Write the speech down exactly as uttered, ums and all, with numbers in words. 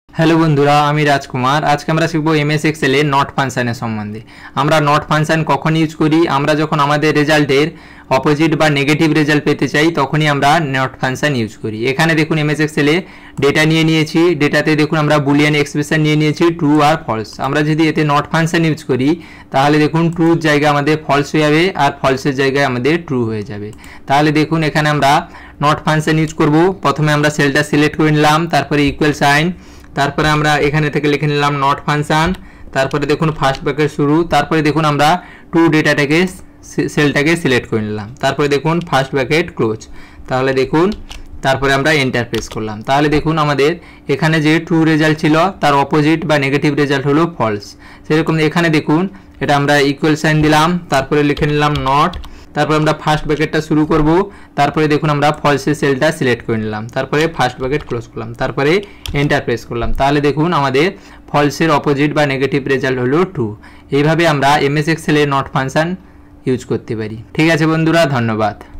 Hello বন্ধুরা, আমি রাজকুমার। আজকে আমরা শিখব এমএস এক্সেল এর নট ফাংশনের সম্বন্ধে। আমরা নট ফাংশন কখন ইউজ করি? আমরা যখন আমাদের রেজাল্টের অপোজিট বা নেগেটিভ রেজাল্ট পেতে চাই তখনই আমরা নট ফাংশন ইউজ করি। এখানে দেখুন এমএস এক্সেল এ ডেটা নিয়ে নিয়েছি। ডেটাতে দেখুন আমরা বুলিয়ান এক্সপ্রেশন নিয়ে নিয়েছি ট্রু আর ফলস। আমরা যদি এতে নট ফাংশন ইউজ করি তাহলে দেখুন ট্রুর জায়গায় আমাদের ফলস হয়ে যাবে আর ফলসের জায়গায় আমাদের ট্রু হয়ে যাবে। তাহলে দেখুন এখানে আমরা নট ফাংশন ইউজ করব। প্রথমে আমরা সেলটা সিলেক্ট করে নিলাম, তারপরে ইকুয়াল সাইন, তারপরে আমরা এখানে থেকে লিখে নিলাম নট ফাংশন, তারপরে দেখুন ফার্স্ট ব্র্যাকেট শুরু, তারপরে দেখুন আমরা টু ডেটাটাকে সেলটাকে সিলেক্ট করে নিলাম, তারপরে দেখুন ফার্স্ট ব্র্যাকেট ক্লোজ। তাহলে দেখুন তারপরে আমরা এন্টার প্রেস করলাম। তাহলে দেখুন আমাদের এখানে যে ট্রু রেজাল্ট ছিল তার অপোজিট বা নেগেটিভ রেজাল্ট হলো ফলস। সেরকম এখানে দেখুন এটা আমরা ইকুয়াল সাইন দিলাম, তারপরে লিখে নিলাম নট, তারপরে আমরা ফার্স্ট ব্র্যাকেটটা শুরু করব, তারপরে দেখুন আমরা ফলসের সেলটা সিলেক্ট করে নিলাম, তারপরে ফার্স্ট ব্র্যাকেট ক্লোজ করলাম, তারপরে এন্টার প্রেস করলাম। তাহলে দেখুন আমাদের ফলসের অপোজিট বা নেগেটিভ রেজাল্ট হলো ট্রু। এইভাবে আমরা এমএস এক্সেল এর নট ফাংশন ইউজ করতে পারি। ঠিক আছে বন্ধুরা, ধন্যবাদ।